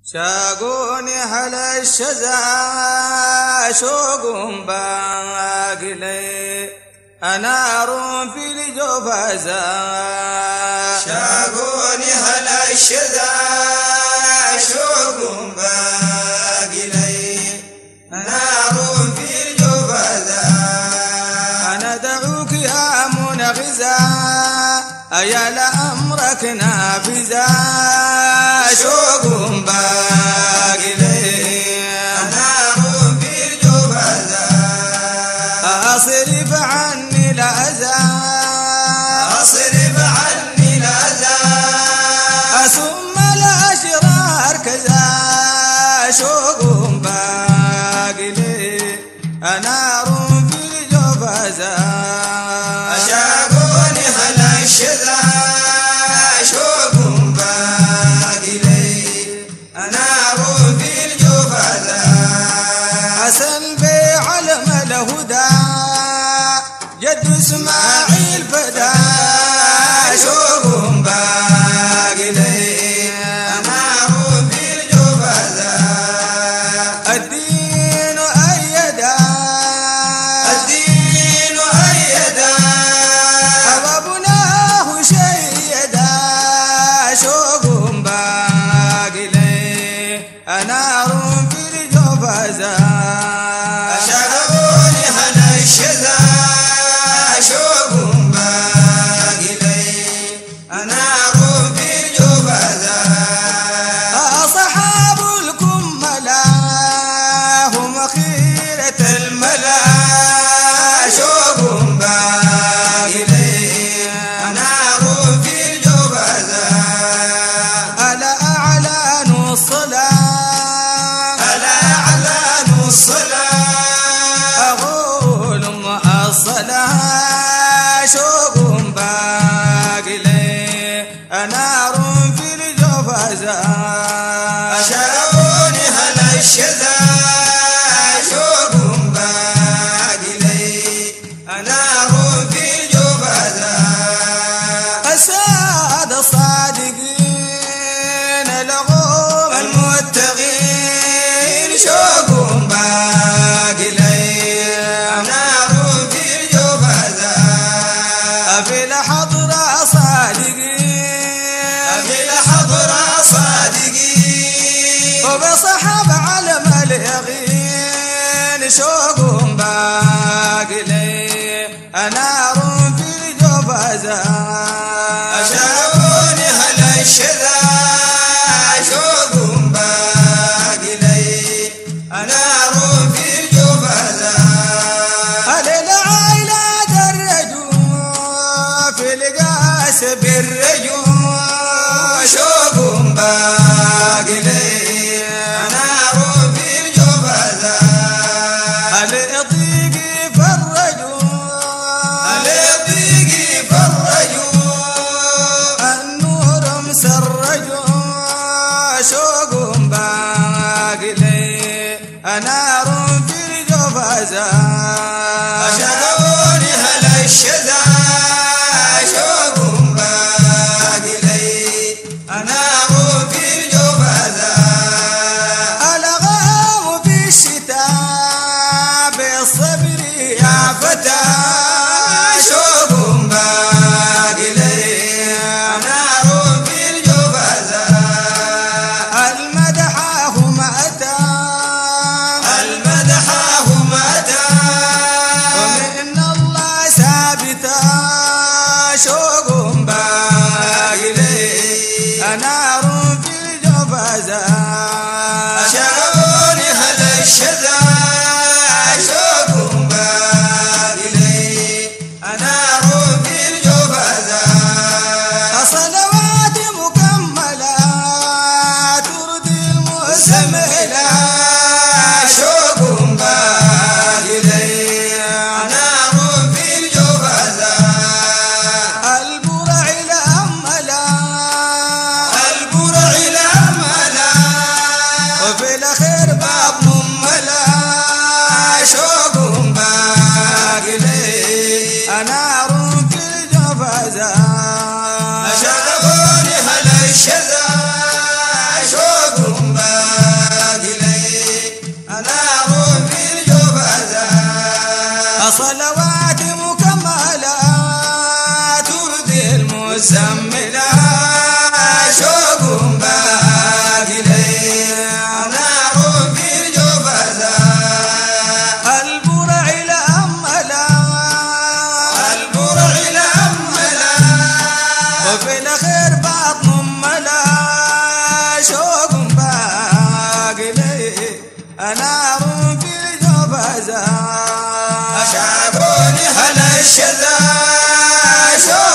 شاقوني على الشذا شوق باقي لي أنار في الجفزا. شاقوني على الشذا شوق باقي لي أنار في الجفزا. أنا دعوك يا منغزا يا لأمرك نافذا. شوق باقي لي أنار في الجفزا. أصرف عني الأذى أصرف عني الأذى. ثم الأشرار كذا. شوق باقي لي أنار في الجفزا. شاقوني على الشذا شوق باقي لي أنار في الجفزا. حسن في علم الهدى جد اسماعيل فدا. شوق باقي لي أنار في الجفزا. الدين أيدا الدين أيدا أبابناه شيدا. شوق باقي لي أنار في الجفزا. شاقوني على الشذا شوق باقي لي أنار في الجفزا. أصحاب الكملا هم خيرة الملا. شوق باقي لي أنار في الجفزا. ألا أعلان الصلاة ألا أعلان الصلاة. أقول مع الصلاة. شوق باقي لي أنار في الجفزا. شاقوني على الشذا شوق باقي لي أنار في الجفزا. السادة الصادقين الغوم المتقين شوق باقي لي أنار في الجفزا. في الحضرة صادقين في الحضرة صادقين وبصحب علم اليقين. شوق باقي لي أنار في الجفزا. شاقوني على الشذا شوق باقي لي أنار في الجفزا. للعائلة الرجوع في القاس بالرجوع. شوق باقي لي أنار في الجفزا. الإضيق فالرجوع الضيق فالرجوع. النور مسرجوع. شوق باقي لي أنار في الجفزا. شاقوني على الشذا شوق باقي لي أنار في الجفزا. الغام في الشتاء بالصبر يا فتى. شوق باقي لي أنار في الجفزا. المدح هم أتى المدح متى ومن الله ثابتا. شوق باقي لي أنار في الجفزا. شاقوني على الشذا شوق باقي لي أنار في الجفزا. صلوات مكملة ترضي المسملة. شوق باقي لي أنار في الجفزا. البرع الأملة البرع الأملا وفي الأخير باب مملة. شوق باقي لي أنار في الجفزا. شاقوني على الشذا شوق باقي نار في الجوفزة شعبوني هلا الشذا